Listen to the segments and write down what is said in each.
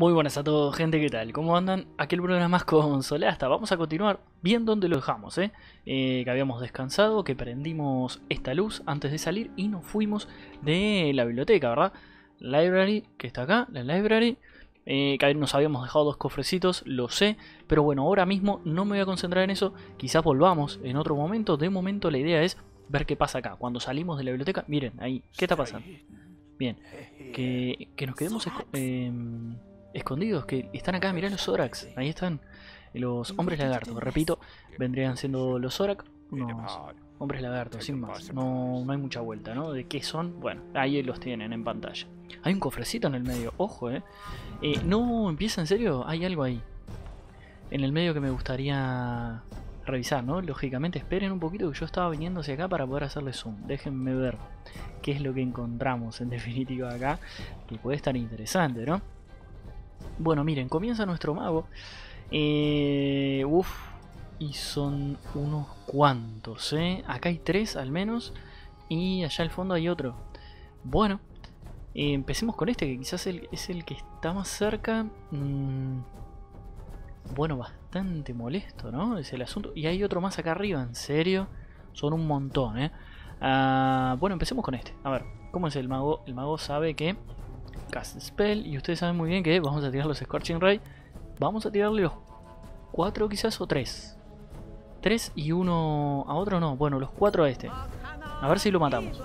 Muy buenas a todos, gente, ¿qué tal? ¿Cómo andan? Aquel programa más con Solasta. Vamos a continuar bien donde lo dejamos, que habíamos descansado, que prendimos esta luz antes de salir y nos fuimos de la biblioteca, ¿verdad? Library, que está acá, la library. Que nos habíamos dejado dos cofrecitos, lo sé, pero bueno, ahora mismo no me voy a concentrar en eso. Quizás volvamos en otro momento. De momento la idea es ver qué pasa acá. Cuando salimos de la biblioteca, miren, ahí, ¿qué está pasando? Bien, que nos quedemos escondidos, que están acá, mirá los Zorax, ahí están los hombres lagartos, repito, vendrían siendo los Zorak, unos hombres lagartos, sin más, no hay mucha vuelta, ¿no? ¿De qué son? Bueno, ahí los tienen en pantalla. Hay un cofrecito en el medio, ojo, no, empieza en serio, hay algo ahí, en el medio que me gustaría revisar, ¿no? Lógicamente, esperen un poquito que yo estaba viniendo hacia acá para poder hacerle zoom, déjenme ver qué es lo que encontramos en definitiva acá, que puede estar interesante, ¿no? Bueno, miren, comienza nuestro mago. Y son unos cuantos, Acá hay tres al menos. Y allá al fondo hay otro. Bueno, empecemos con este, que quizás es el que está más cerca. Bueno, bastante molesto, ¿no? Es el asunto. Y hay otro más acá arriba, en serio. Son un montón, bueno, empecemos con este. A ver, ¿cómo es el mago? El mago sabe que Cast Spell, y ustedes saben muy bien que vamos a tirar los Scorching Ray. Vamos a tirarle los 4 quizás, o 3. 3 y uno a otro no. Bueno, los 4 a este. A ver si lo matamos.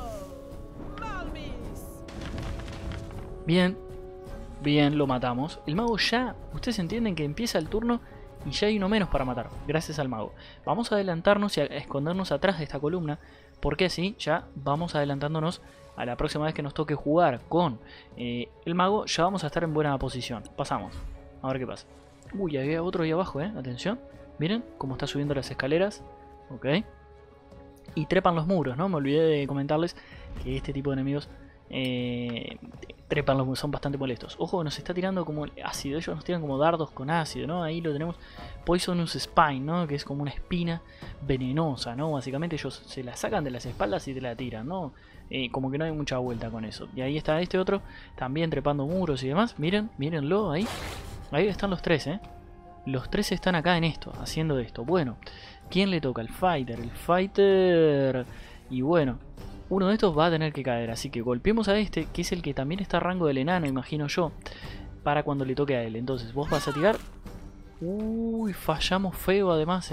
Bien. Bien, lo matamos. El mago ya, ustedes entienden que empieza el turno y ya hay uno menos para matar. Gracias al mago. Vamos a adelantarnos y a escondernos atrás de esta columna. Porque así ya vamos adelantándonos a la próxima vez que nos toque jugar con el mago. Ya vamos a estar en buena posición. Pasamos. A ver qué pasa. Uy, había otro ahí abajo, Atención. Miren cómo está subiendo las escaleras. Ok. Y trepan los muros, ¿no? Me olvidé de comentarles que este tipo de enemigos trepan los muros, son bastante molestos. Ojo, nos está tirando como ácido. Ellos nos tiran como dardos con ácido, ¿no? Ahí lo tenemos. Poisonous Spine, ¿no? Que es como una espina venenosa, ¿no? Básicamente ellos se la sacan de las espaldas y te la tiran, ¿no? Como que no hay mucha vuelta con eso. Y ahí está este otro, también trepando muros y demás. Miren, mírenlo ahí. Ahí están los tres, Los tres están acá en esto, haciendo esto. Bueno, ¿quién le toca? El Fighter. El Fighter. Y bueno, uno de estos va a tener que caer. Así que golpeemos a este, que es el que también está a rango del enano, imagino yo. Para cuando le toque a él. Entonces, vos vas a tirar. Uy, fallamos feo además,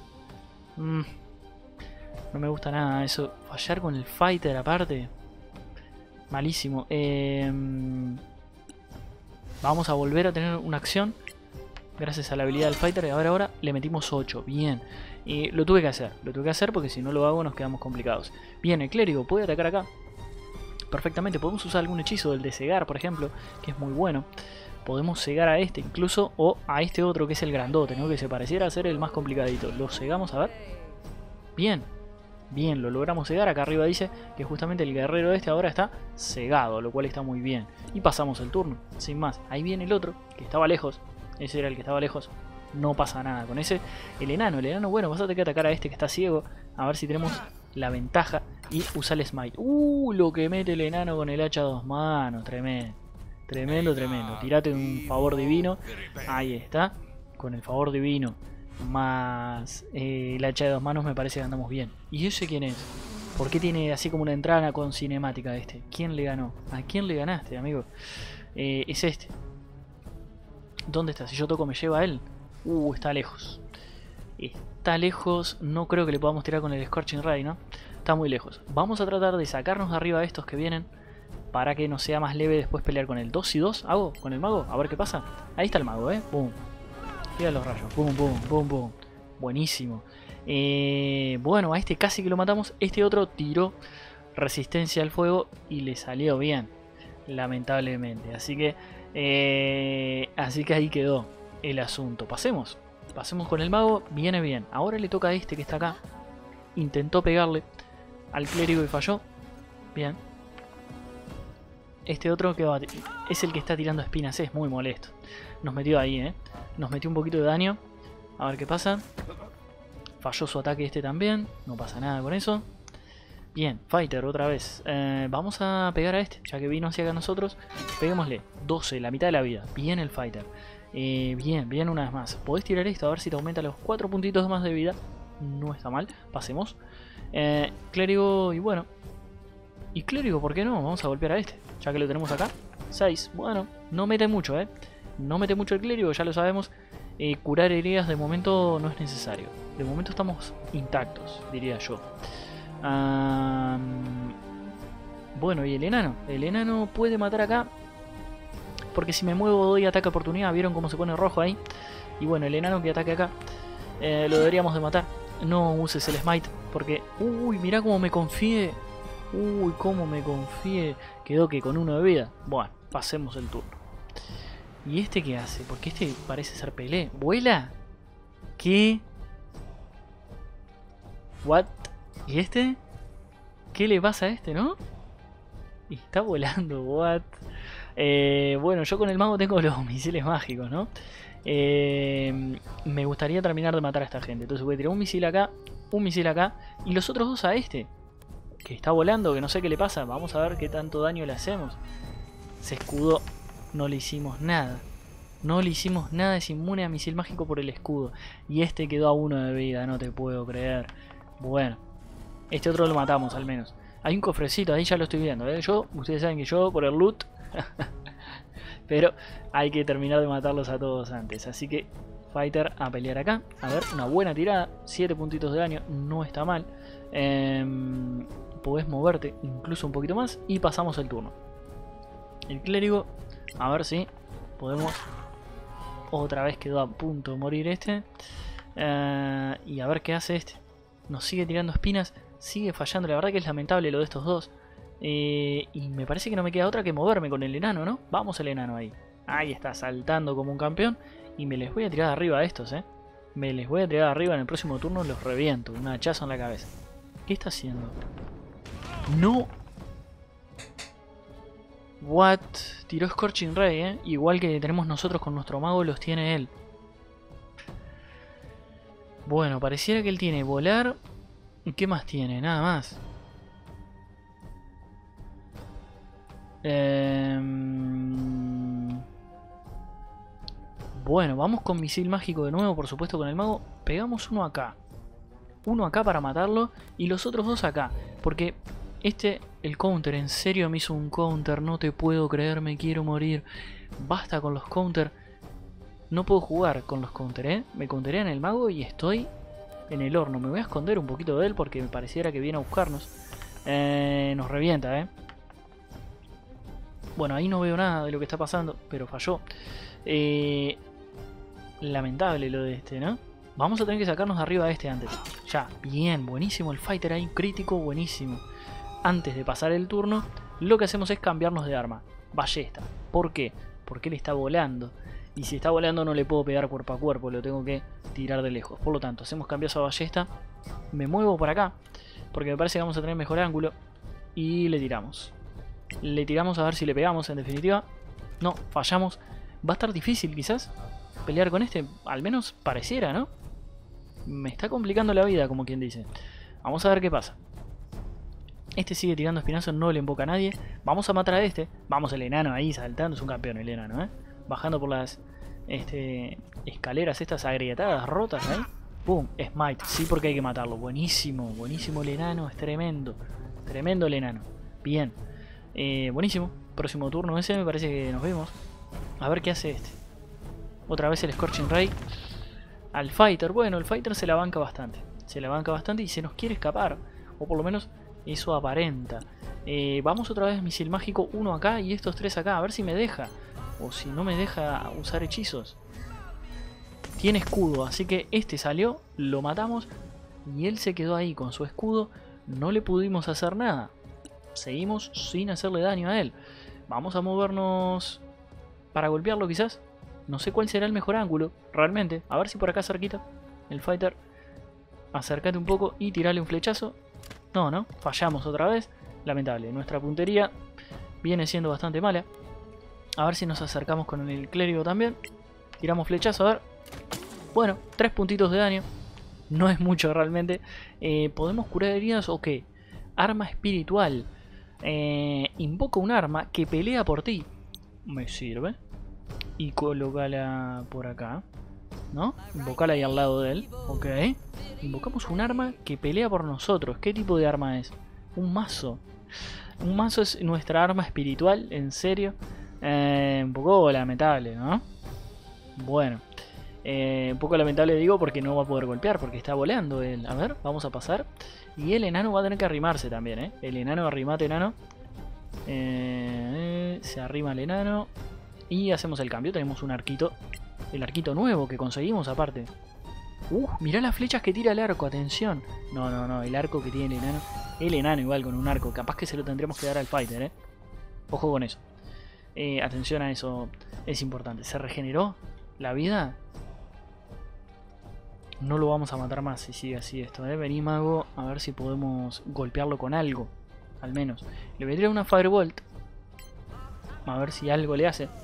No me gusta nada eso. Fallar con el Fighter aparte. Malísimo. Vamos a volver a tener una acción. Gracias a la habilidad del Fighter. Y ahora le metimos 8. Bien. Lo tuve que hacer. Lo tuve que hacer porque si no lo hago nos quedamos complicados. Bien, el clérigo puede atacar acá. Perfectamente. Podemos usar algún hechizo del de cegar, por ejemplo. Que es muy bueno. Podemos cegar a este incluso. O a este otro que es el grandote, ¿no? Que se pareciera a ser el más complicadito. Lo cegamos, a ver. Bien. Bien, lo logramos cegar. Acá arriba dice que justamente el guerrero este ahora está cegado, lo cual está muy bien. Y pasamos el turno, sin más. Ahí viene el otro, que estaba lejos. Ese era el que estaba lejos. No pasa nada con ese. El enano, bueno, vas a tener que atacar a este que está ciego. A ver si tenemos la ventaja. Y usa el smite. Lo que mete el enano con el hacha a 2 manos. Tremendo. Tremendo, tremendo. Tirate un favor divino. Ahí está. Con el favor divino más el hacha de 2 manos me parece que andamos bien. ¿Y ese quién es? ¿Por qué tiene así como una entrada con cinemática este? ¿Quién le ganó? ¿A quién le ganaste, amigo? Es este. ¿Dónde está? Si yo toco me lleva a él. Está lejos. Está lejos. No creo que le podamos tirar con el Scorching Ray, ¿no? Está muy lejos. Vamos a tratar de sacarnos de arriba a estos que vienen, para que nos sea más leve después pelear con el 2 y 2. ¿Hago? ¿Con el mago? A ver qué pasa. Ahí está el mago, Boom. Tira los rayos. Boom, boom, boom, boom. Buenísimo. Bueno, a este casi que lo matamos. Este otro tiró resistencia al fuego y le salió bien. Lamentablemente. Así que ahí quedó el asunto. Pasemos. Pasemos con el mago. Viene bien. Ahora le toca a este que está acá. Intentó pegarle al clérigo y falló. Bien. Este otro que es el que está tirando espinas. Es muy molesto. Nos metió ahí, Nos metió un poquito de daño. A ver qué pasa. Falló su ataque este también. No pasa nada con eso. Bien, Fighter otra vez. Vamos a pegar a este, ya que vino hacia acá nosotros. Peguémosle. 12, la mitad de la vida. Bien el Fighter. Bien, bien una vez más. Podés tirar esto a ver si te aumenta los 4 puntitos más de vida. No está mal. Pasemos. Clérigo y bueno. Y clérigo, ¿por qué no? Vamos a golpear a este, ya que lo tenemos acá. 6. Bueno, no mete mucho, No mete mucho el clérigo, ya lo sabemos. Curar heridas de momento no es necesario. De momento estamos intactos, diría yo. Bueno, y el enano. El enano puede matar acá. Porque si me muevo doy ataque oportunidad. ¿Vieron cómo se pone rojo ahí? Y bueno, el enano que ataque acá lo deberíamos de matar. No uses el smite. Porque... Uy, mirá cómo me confié. Uy, cómo me confié. Quedó que con 1 de vida. Bueno, pasemos el turno. ¿Y este qué hace? Porque este parece ser Pelé. ¿Vuela? ¿Qué? ¿What? ¿Y este? ¿Qué le pasa a este, no? Está volando, what? Bueno, yo con el mago tengo los misiles mágicos, ¿no? Me gustaría terminar de matar a esta gente. Entonces voy a tirar un misil acá y los otros 2 a este, que está volando, que no sé qué le pasa. Vamos a ver qué tanto daño le hacemos. Se escudó. No le hicimos nada. No le hicimos nada. Es inmune a misil mágico por el escudo. Y este quedó a 1 de vida. No te puedo creer. Bueno. Este otro lo matamos al menos. Hay un cofrecito. Ahí ya lo estoy viendo. Ustedes saben que yo por el loot. Pero hay que terminar de matarlos a todos antes. Así que Fighter a pelear acá. A ver, una buena tirada. 7 puntitos de daño. No está mal. Podés moverte incluso un poquito más y pasamos el turno. El clérigo, a ver si podemos. Otra vez quedó a punto de morir este. Y a ver qué hace este. Nos sigue tirando espinas, sigue fallando. La verdad que es lamentable lo de estos dos. Y me parece que no me queda otra que moverme con el enano, ¿no? Vamos el enano ahí. Ahí está, saltando como un campeón. Y me les voy a tirar de arriba a estos, Me les voy a tirar de arriba en el próximo turno. Los reviento, un hachazo en la cabeza. ¿Qué está haciendo? No. What? Tiró Scorching Ray, Igual que tenemos nosotros con nuestro mago, los tiene él. Bueno, pareciera que él tiene volar. ¿Y qué más tiene? Nada más. Bueno, vamos con misil mágico de nuevo, por supuesto con el mago. Pegamos uno acá. Uno acá para matarlo y los otros 2 acá. Porque el counter, en serio me hizo un counter. No te puedo creer, me quiero morir. Basta con los counter. No puedo jugar con los counter, Me counterean el mago y estoy en el horno. Me voy a esconder un poquito de él porque me pareciera que viene a buscarnos. Nos revienta, Bueno, ahí no veo nada de lo que está pasando, pero falló. Lamentable lo de este, ¿no? Vamos a tener que sacarnos de arriba a este antes. Ya, bien, buenísimo el fighter ahí, crítico, buenísimo. Antes de pasar el turno, lo que hacemos es cambiarnos de arma. Ballesta. ¿Por qué? Porque él está volando. Y si está volando no le puedo pegar cuerpo a cuerpo, lo tengo que tirar de lejos. Por lo tanto, hacemos cambiazo a ballesta. Me muevo por acá, porque me parece que vamos a tener mejor ángulo. Y le tiramos. Le tiramos a ver si le pegamos, en definitiva. No, fallamos. Va a estar difícil quizás pelear con este. Al menos pareciera, ¿no? Me está complicando la vida, como quien dice. Vamos a ver qué pasa. Este sigue tirando espinazos, no le invoca a nadie. Vamos a matar a este. Vamos el enano ahí saltando. Es un campeón el enano, bajando por las escaleras estas agrietadas, rotas ahí. ¡Pum! Smite. Sí, porque hay que matarlo. Buenísimo, buenísimo el enano. Es tremendo. Tremendo el enano. Bien. Buenísimo. Próximo turno ese, me parece que nos vemos. A ver qué hace este. Otra vez el Scorching Ray. Al Fighter. Bueno, el Fighter se la banca bastante. Se la banca bastante y se nos quiere escapar. O por lo menos eso aparenta. Vamos otra vez misil mágico. Uno acá y estos 3 acá. A ver si me deja. O si no me deja usar hechizos. Tiene escudo. Así que este salió. Lo matamos. Y él se quedó ahí con su escudo. No le pudimos hacer nada. Seguimos sin hacerle daño a él. Vamos a movernos para golpearlo quizás. No sé cuál será el mejor ángulo, realmente. A ver si por acá cerquita. El Fighter. Acércate un poco y tirale un flechazo. No, no. Fallamos otra vez. Lamentable. Nuestra puntería viene siendo bastante mala. A ver si nos acercamos con el clérigo también. Tiramos flechazo, a ver. Bueno, 3 puntitos de daño. No es mucho realmente. ¿Podemos curar heridas o qué? Arma espiritual. Invoca un arma que pelea por ti. Me sirve. Y colócala por acá, ¿no? Invocala ahí al lado de él. Ok. Invocamos un arma que pelea por nosotros. ¿Qué tipo de arma es? Un mazo. Un mazo es nuestra arma espiritual, en serio. Un poco lamentable, ¿no? Bueno. Un poco lamentable digo porque no va a poder golpear, porque está volando él. A ver, vamos a pasar. Y el enano va a tener que arrimarse también, ¿eh? El enano, arrimate enano. Se arrima el enano. Y hacemos el cambio, tenemos un arquito. El arquito nuevo que conseguimos aparte. Mirá las flechas que tira el arco, atención. No, el arco que tiene el enano. El enano igual con un arco, capaz que se lo tendríamos que dar al fighter, Ojo con eso. Atención a eso, es importante. ¿Se regeneró la vida? No lo vamos a matar más si sigue así esto, Vení, mago, a ver si podemos golpearlo con algo. Al menos. Le voy a tirar una Firebolt. A ver si algo le hace.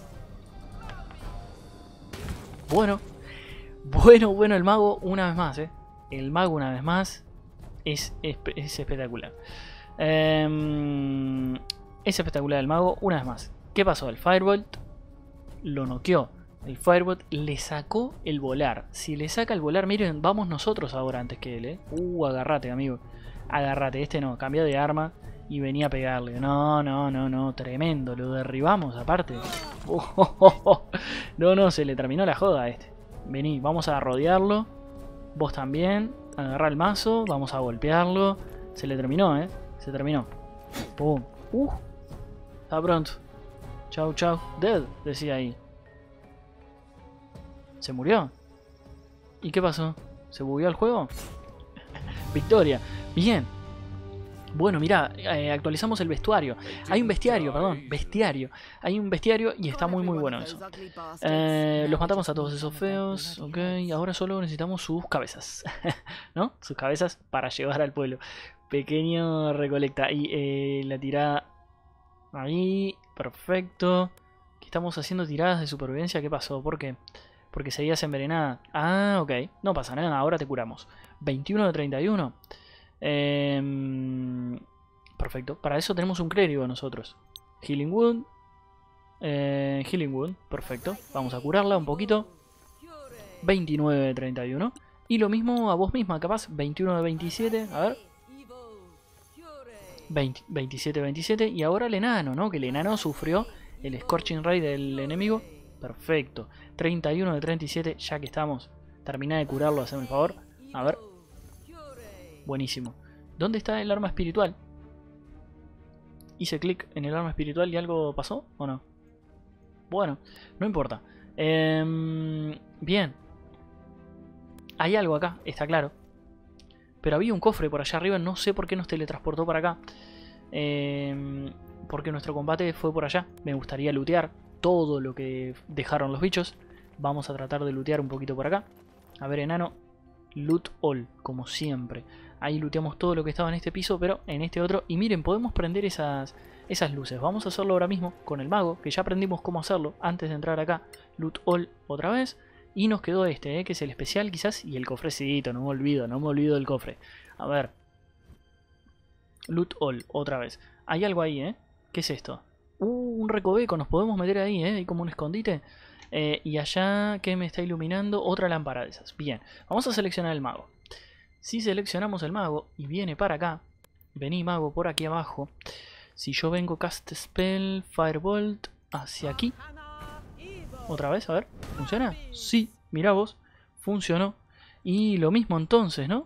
Bueno, el mago una vez más, El mago una vez más es espectacular. Es espectacular el mago una vez más. ¿Qué pasó? El Firebolt lo noqueó. El Firebolt le sacó el volar. Si le saca el volar, miren, vamos nosotros ahora antes que él, agarrate, amigo. Agarrate, este no, cambia de arma y venía a pegarle. No, tremendo, lo derribamos aparte. No, se le terminó la joda a este. Vení, vamos a rodearlo. Vos también, agarrá el mazo, vamos a golpearlo. Se le terminó, se terminó. Pum. Está pronto. Chau, dead, decía ahí. ¿Se murió? ¿Y qué pasó? ¿Se bugueó el juego? Victoria. Bien. Bueno, mirá, actualizamos el vestuario. Hay un bestiario, perdón. Bestiario. Hay un bestiario y está muy bueno eso. Los matamos a todos esos feos. Ok, ahora solo necesitamos sus cabezas. ¿No? Sus cabezas para llevar al pueblo. Pequeño recolecta. Y la tirada... Ahí. Perfecto. ¿Qué estamos haciendo tiradas de supervivencia? ¿Qué pasó? ¿Por qué? Porque seguías envenenada. Ah, ok. No pasa nada, ahora te curamos. 21 de 31. Perfecto. Para eso tenemos un clérigo nosotros. Healing Wound. Healing Wound. Perfecto. Vamos a curarla un poquito. 29 de 31. Y lo mismo a vos misma, capaz. 21 de 27. A ver. 27 de 27. Y ahora el enano, ¿no? Que el enano sufrió el Scorching Ray del enemigo. Perfecto. 31 de 37, ya que estamos. Terminá de curarlo, haceme el favor. A ver. Buenísimo. ¿Dónde está el arma espiritual? Hice clic en el arma espiritual y algo pasó, ¿o no? Bueno, no importa. Bien. Hay algo acá, está claro. Pero había un cofre por allá arriba, no sé por qué nos teletransportó para acá. Porque nuestro combate fue por allá. Me gustaría lootear todo lo que dejaron los bichos. Vamos a tratar de lootear un poquito por acá. A ver, enano. Loot all, como siempre. Ahí looteamos todo lo que estaba en este piso, pero en este otro. Y miren, podemos prender esas luces. Vamos a hacerlo ahora mismo con el mago, que ya aprendimos cómo hacerlo antes de entrar acá. Loot all otra vez. Y nos quedó este, que es el especial quizás. Y el cofrecito, no me olvido del cofre. A ver. Loot all, otra vez. Hay algo ahí, ¿Qué es esto? Un recoveco, nos podemos meter ahí, Hay como un escondite. Y allá, ¿qué me está iluminando? Otra lámpara de esas. Bien, vamos a seleccionar el mago. Si seleccionamos el mago y viene para acá. Vení, mago, por aquí abajo. Si yo vengo cast spell, firebolt, hacia aquí. Otra vez, a ver, ¿funciona? Sí, mirá vos, funcionó. Y lo mismo entonces, ¿no?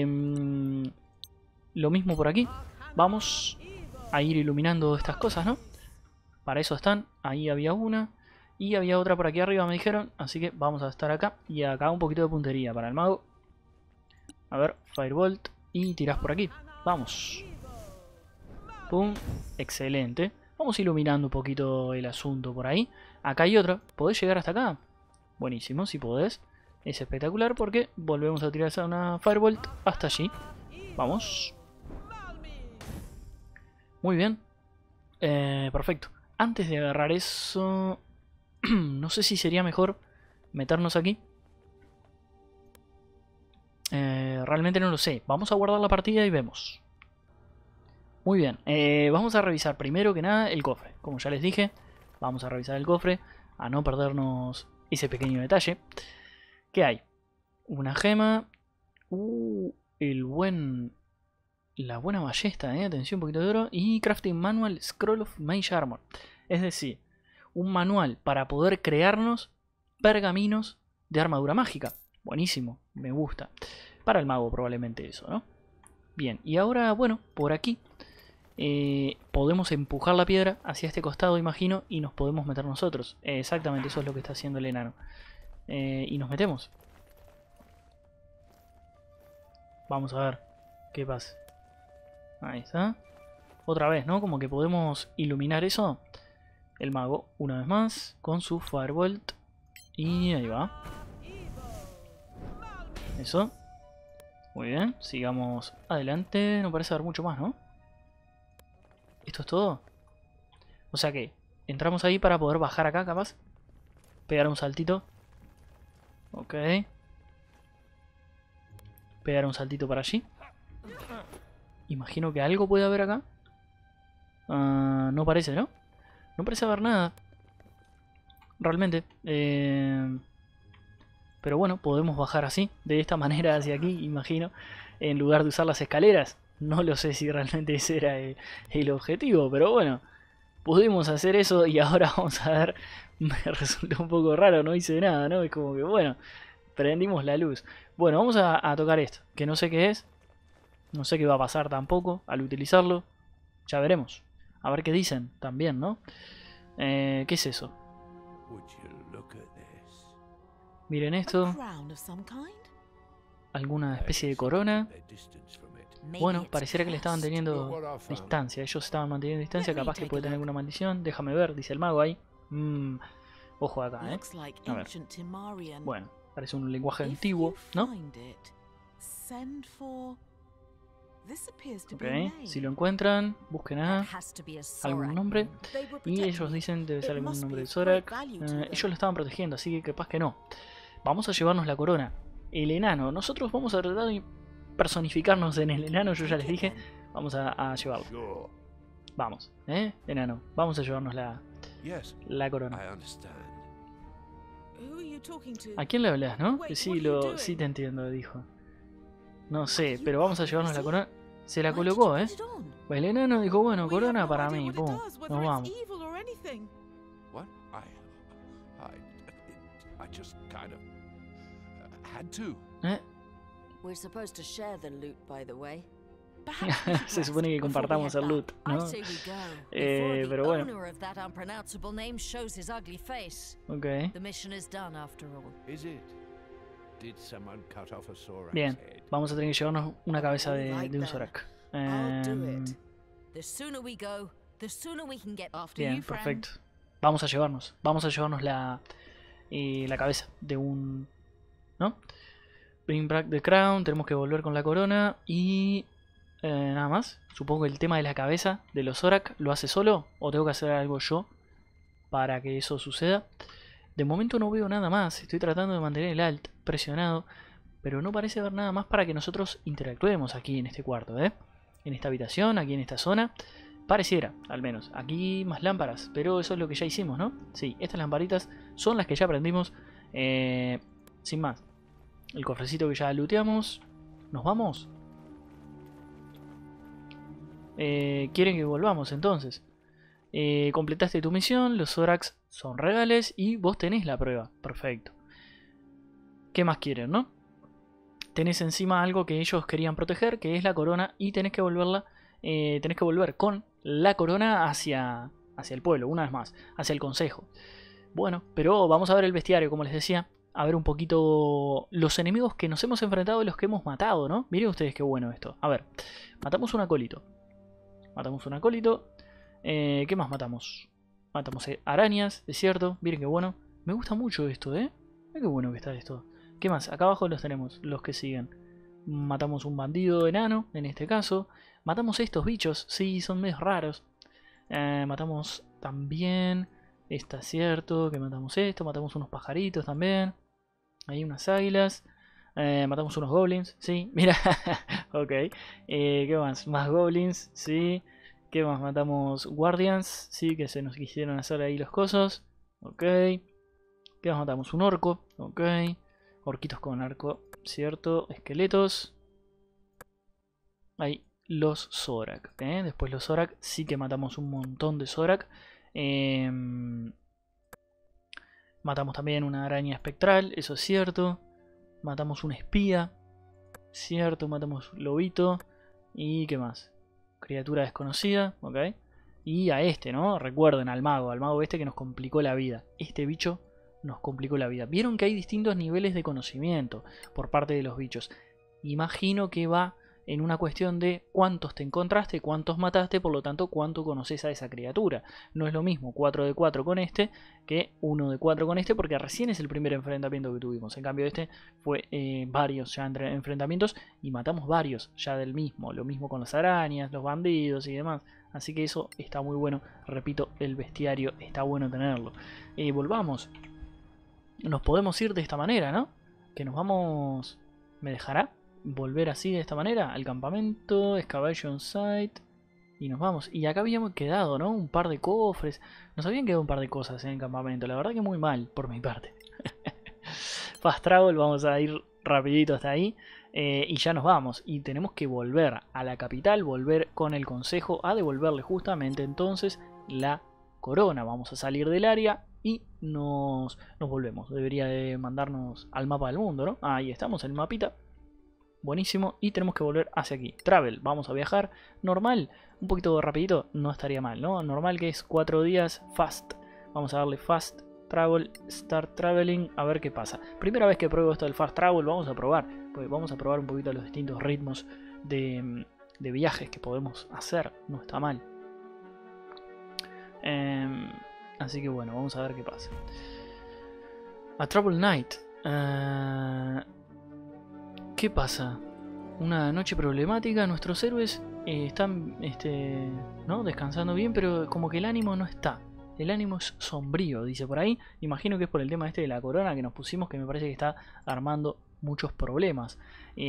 Lo mismo por aquí. Vamos a ir iluminando estas cosas, ¿no? Para eso están. Ahí había una. Y había otra por aquí arriba, me dijeron. Así que vamos a estar acá. Y acá un poquito de puntería para el mago. A ver, Firebolt. Y tirás por aquí. Vamos. Pum. Excelente. Vamos iluminando un poquito el asunto por ahí. Acá hay otra. ¿Podés llegar hasta acá? Buenísimo, si podés. Es espectacular porque volvemos a tirar una Firebolt hasta allí. Vamos. Muy bien. Perfecto. Antes de agarrar eso... no sé si sería mejor meternos aquí. Realmente no lo sé. Vamos a guardar la partida y vemos. Muy bien, vamos a revisar primero que nada el cofre. Como ya les dije, vamos a revisar el cofre a no perdernos ese pequeño detalle. ¿Qué hay? Una gema. La buena ballesta, atención, un poquito de oro. Y Crafting Manual Scroll of Mage Armor. Es decir, un manual para poder crearnos pergaminos de armadura mágica. Buenísimo, me gusta. Para el mago probablemente eso, ¿no? Bien, y ahora, bueno, por aquí podemos empujar la piedra hacia este costado, imagino, y nos podemos meter nosotros. Exactamente, eso es lo que está haciendo el enano. Y nos metemos. Vamos a ver qué pasa. Ahí está. Otra vez, ¿no? Como que podemos iluminar eso. El mago, una vez más, con su Firebolt. Y ahí va. Eso. Muy bien, sigamos adelante. No parece haber mucho más, ¿no? ¿Esto es todo? O sea que entramos ahí para poder bajar acá, capaz. Pegar un saltito. Ok. Pegar un saltito para allí. Imagino que algo puede haber acá. No parece, ¿no? No parece haber nada. Realmente. Pero bueno, podemos bajar así. De esta manera hacia aquí, imagino. En lugar de usar las escaleras. No lo sé si realmente ese era el objetivo. Pero bueno. Pudimos hacer eso y ahora vamos a ver. Me resultó un poco raro, no hice nada, ¿no? Es como que bueno. Prendimos la luz. Bueno, vamos a tocar esto. Que no sé qué es. No sé qué va a pasar tampoco al utilizarlo. Ya veremos. A ver qué dicen también, ¿no? ¿Qué es eso? Miren esto. ¿Alguna especie de corona? Bueno, pareciera que le estaban teniendo distancia. Ellos estaban manteniendo distancia. Capaz que puede tener alguna maldición. Déjame ver, dice el mago ahí. Ojo acá, A ver. Bueno, parece un lenguaje antiguo, ¿no? Ok, si lo encuentran, busquen algún nombre. Y ellos dicen debe ser algún nombre de Zorak. Ellos lo estaban protegiendo, así que capaz que no. Vamos a llevarnos la corona. El enano. Nosotros vamos a tratar de personificarnos en el enano, yo ya les dije. Vamos a llevarlo. Vamos, enano. Vamos a llevarnos la corona. ¿A quién le hablas, no? Sí te entiendo, dijo. No sé, pero vamos a llevarnos la corona. Se la colocó, El enano dijo, bueno, corona para mí, pum, nos vamos. Se supone que compartamos el loot, ¿no? Pero bueno. Ok. Bien, vamos a tener que llevarnos una cabeza de un Zorak. Bien, perfecto. Vamos a llevarnos la cabeza de un... ¿no? Bring back the crown, tenemos que volver con la corona y... nada más. Supongo que el tema de la cabeza de los Zorak lo hace solo, o tengo que hacer algo yo para que eso suceda. De momento no veo nada más, estoy tratando de mantener el alt presionado, pero no parece haber nada más para que nosotros interactuemos aquí en este cuarto, En esta habitación, aquí en esta zona. Pareciera, al menos. Aquí más lámparas, pero eso es lo que ya hicimos, ¿no? Sí, estas lamparitas son las que ya aprendimos. Sin más. El cofrecito que ya looteamos. ¿Nos vamos? ¿Quieren que volvamos entonces? Completaste tu misión, los Zoraks son reales y vos tenés la prueba. Perfecto. ¿Qué más quieren, no? Tenés encima algo que ellos querían proteger, que es la corona, y tenés que volverla. Tenés que volver con la corona hacia el pueblo, una vez más, hacia el consejo. Bueno, pero vamos a ver el bestiario, como les decía. A ver un poquito los enemigos que nos hemos enfrentado y los que hemos matado, ¿no? Miren ustedes qué bueno esto. A ver, matamos un acólito. ¿Qué más matamos? Matamos arañas, es cierto. Miren qué bueno. Me gusta mucho esto, Miren qué bueno que está esto. ¿Qué más? Acá abajo los tenemos, los que siguen. Matamos un bandido enano, en este caso. Matamos estos bichos, sí, son medio raros. Matamos también... Está cierto que matamos esto. Matamos unos pajaritos también. Hay unas águilas. Matamos unos goblins, sí. Mira, ok. ¿Qué más? Más goblins, sí. ¿Qué más? Matamos Guardians, sí, que se nos quisieron hacer ahí los cosos. Ok. ¿Qué más matamos? Un orco, ok. Orquitos con arco, cierto. Esqueletos. Ahí los Zorak, ¿eh? Después los Zorak, sí que matamos un montón de Zorak. Matamos también una araña espectral, eso es cierto. Matamos un espía, cierto. Matamos lobito. ¿Y qué más? Criatura desconocida, ok. Y a este, ¿no? Recuerden, al mago este que nos complicó la vida. Este bicho nos complicó la vida. Vieron que hay distintos niveles de conocimiento por parte de los bichos. Imagino que va en una cuestión de cuántos te encontraste, cuántos mataste, por lo tanto cuánto conoces a esa criatura. No es lo mismo 4 de 4 con este que 1 de 4 con este, porque recién es el primer enfrentamiento que tuvimos. En cambio este fue varios ya entre enfrentamientos y matamos varios ya del mismo. Lo mismo con las arañas, los bandidos y demás. Así que eso está muy bueno. Repito, el bestiario está bueno tenerlo. Volvamos. Nos podemos ir de esta manera, ¿no? Que nos vamos... ¿Me dejará volver así de esta manera? Al campamento, excavation site. Y nos vamos. Y acá habíamos quedado, ¿no? Un par de cofres. Nos habían quedado un par de cosas en el campamento. La verdad que muy mal, por mi parte. Fast travel, vamos a ir rapidito hasta ahí. Y ya nos vamos. Y tenemos que volver a la capital. Volver con el consejo a devolverle justamente entonces la corona. Vamos a salir del área y nos volvemos. Debería de mandarnos al mapa del mundo, ¿no? Ahí estamos, en el mapita. Buenísimo. Y tenemos que volver hacia aquí. Travel, vamos a viajar. Normal, un poquito rapidito, no estaría mal, ¿no? Normal, que es 4 días. Fast, vamos a darle fast travel, start traveling, a ver qué pasa. Primera vez que pruebo esto del fast travel, vamos a probar. Pues vamos a probar un poquito los distintos ritmos de viajes que podemos hacer. No está mal. Así que bueno, vamos a ver qué pasa. A Trouble Night. ¿Qué pasa? Una noche problemática. Nuestros héroes están ¿no? descansando bien, pero como que el ánimo no está. El ánimo es sombrío, dice por ahí. Imagino que es por el tema este de la corona que nos pusimos, que me parece que está armando muchos problemas.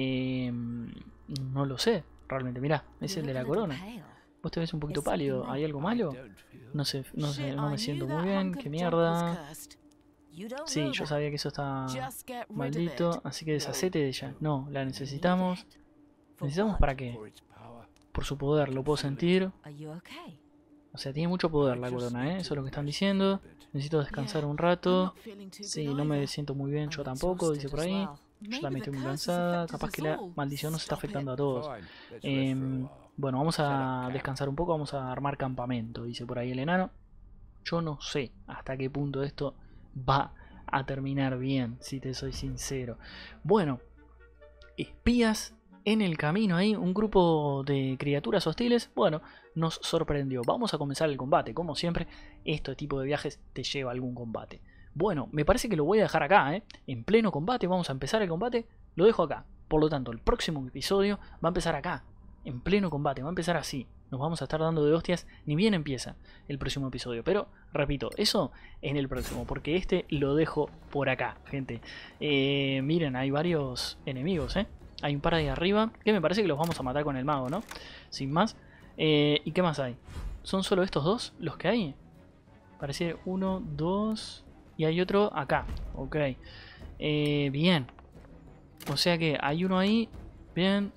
No lo sé, realmente. Mirá, es el de la corona. Vos te ves un poquito pálido. ¿Hay algo malo? No sé, no me siento muy bien. ¿Qué mierda? Sí, yo sabía que eso está maldito. Así que deshacete de ella. No, la necesitamos. ¿Necesitamos para qué? Por su poder, lo puedo sentir. O sea, tiene mucho poder la corona, ¿eh? Eso es lo que están diciendo. Necesito descansar un rato. Sí, no me siento muy bien, yo tampoco, dice por ahí. Yo también estoy muy cansada. Capaz que la maldición nos está afectando a todos. Bueno, vamos a descansar un poco. Vamos a armar campamento, dice por ahí el enano. Yo no sé hasta qué punto esto va a terminar bien, si te soy sincero. Bueno, espías en el camino ahí, un grupo de criaturas hostiles. Bueno, nos sorprendió. Vamos a comenzar el combate. Como siempre, este tipo de viajes te lleva a algún combate. Bueno, me parece que lo voy a dejar acá, ¿eh? En pleno combate, vamos a empezar el combate. Lo dejo acá. Por lo tanto, el próximo episodio va a empezar acá. En pleno combate, va a empezar así. Nos vamos a estar dando de hostias, ni bien empieza el próximo episodio. Pero, repito, eso en el próximo, porque este lo dejo por acá, gente. Miren, hay varios enemigos, ¿eh? Hay un par ahí arriba, que me parece que los vamos a matar con el mago, ¿no? Sin más. ¿Y qué más hay? ¿Son solo estos dos los que hay? Parece 1, 2... Y hay otro acá. Ok. Bien. O sea que hay uno ahí. Bien.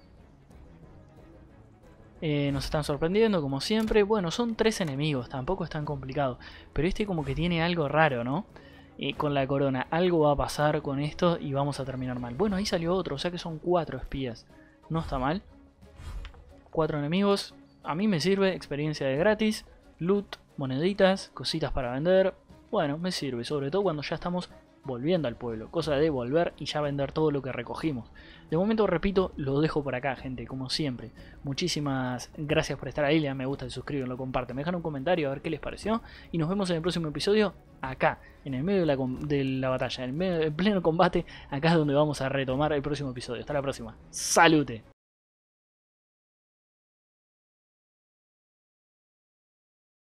Nos están sorprendiendo, como siempre. Bueno, son 3 enemigos. Tampoco es tan complicado. Pero este como que tiene algo raro, ¿no? Con la corona. Algo va a pasar con esto y vamos a terminar mal. Bueno, ahí salió otro. O sea que son 4 espías. No está mal. 4 enemigos. A mí me sirve. Experiencia de gratis. Loot. Moneditas. Cositas para vender. Bueno, me sirve. Sobre todo cuando ya estamos volviendo al pueblo. Cosa de volver y ya vender todo lo que recogimos. De momento, repito, lo dejo por acá, gente. Como siempre. Muchísimas gracias por estar ahí. Le dan me gusta, se suscriben, lo comparten. Me dejan un comentario a ver qué les pareció. Y nos vemos en el próximo episodio. Acá, en el medio de la batalla. En pleno combate. Acá es donde vamos a retomar el próximo episodio. Hasta la próxima. ¡Salute!